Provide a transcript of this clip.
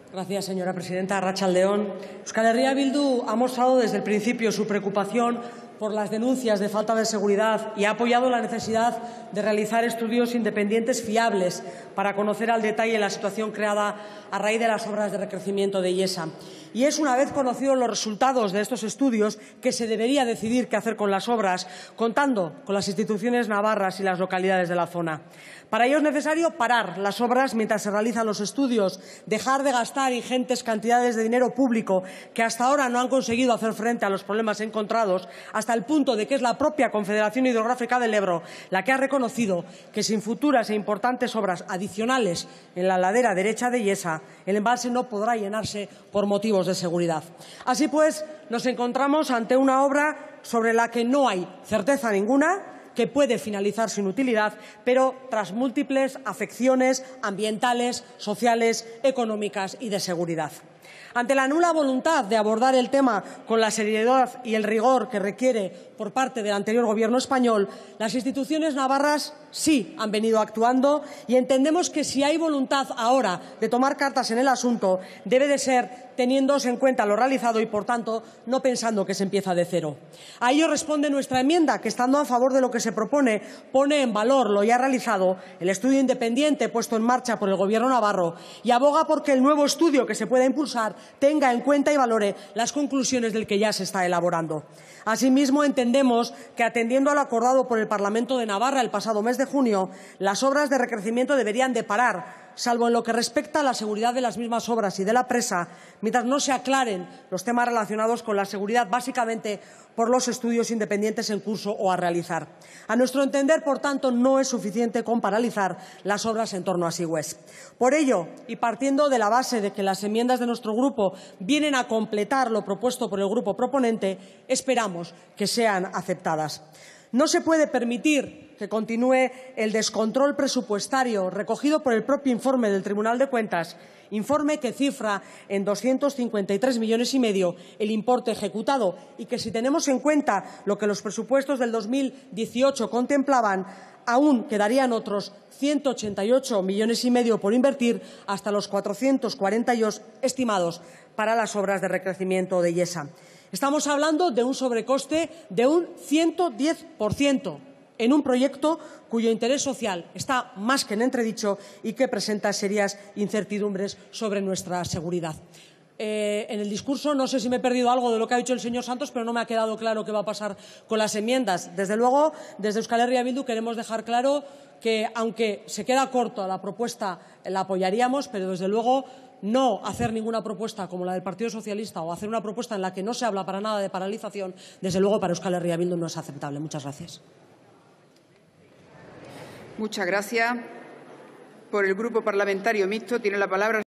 Gracias, señora presidenta. Arratsalde-on. Euskal Herria Bildu ha mostrado desde el principio su preocupación por las denuncias de falta de seguridad y ha apoyado la necesidad de realizar estudios independientes fiables para conocer al detalle la situación creada a raíz de las obras de recrecimiento de Iesa. Y es, una vez conocidos los resultados de estos estudios, que se debería decidir qué hacer con las obras, contando con las instituciones navarras y las localidades de la zona. Para ello es necesario parar las obras mientras se realizan los estudios, dejar de gastar ingentes cantidades de dinero público que hasta ahora no han conseguido hacer frente a los problemas encontrados, hasta el punto de que es la propia Confederación Hidrográfica del Ebro la que ha reconocido que sin futuras e importantes obras adicionales en la ladera derecha de Iesa, el embalse no podrá llenarse por motivos de seguridad. Así pues, nos encontramos ante una obra sobre la que no hay certeza ninguna, que puede finalizar sin utilidad, pero tras múltiples afecciones ambientales, sociales, económicas y de seguridad. Ante la nula voluntad de abordar el tema con la seriedad y el rigor que requiere por parte del anterior Gobierno español, las instituciones navarras sí han venido actuando y entendemos que si hay voluntad ahora de tomar cartas en el asunto, debe de ser teniéndose en cuenta lo realizado y, por tanto, no pensando que se empieza de cero. A ello responde nuestra enmienda, que, estando a favor de lo que se propone, pone en valor lo ya realizado, el estudio independiente puesto en marcha por el Gobierno navarro, y aboga por que el nuevo estudio que se pueda impulsar tenga en cuenta y valore las conclusiones del que ya se está elaborando. Asimismo, entendemos que, atendiendo a lo acordado por el Parlamento de Navarra el pasado mes de junio, las obras de recrecimiento deberían de parar, salvo en lo que respecta a la seguridad de las mismas obras y de la presa, mientras no se aclaren los temas relacionados con la seguridad, básicamente por los estudios independientes en curso o a realizar. A nuestro entender, por tanto, no es suficiente con paralizar las obras en torno a Sigüés. Por ello, y partiendo de la base de que las enmiendas de nuestro grupo vienen a completar lo propuesto por el grupo proponente, esperamos que sean aceptadas. No se puede permitir que continúe el descontrol presupuestario recogido por el propio informe del Tribunal de Cuentas, informe que cifra en 253,5 millones el importe ejecutado y que, si tenemos en cuenta lo que los presupuestos del 2018 contemplaban, aún quedarían otros 188,5 millones por invertir, hasta los 442 estimados para las obras de recrecimiento de Iesa. Estamos hablando de un sobrecoste de un 110% en un proyecto cuyo interés social está más que en entredicho y que presenta serias incertidumbres sobre nuestra seguridad. En el discurso no sé si me he perdido algo de lo que ha dicho el señor Santos, pero no me ha quedado claro qué va a pasar con las enmiendas. Desde luego, desde Euskal Herria Bildu queremos dejar claro que, aunque se queda corto la propuesta, la apoyaríamos, pero desde luego no hacer ninguna propuesta como la del Partido Socialista o hacer una propuesta en la que no se habla para nada de paralización, desde luego para Euskal Herria Bildu no es aceptable. Muchas gracias. Muchas gracias. Por el Grupo Parlamentario Mixto tiene la palabra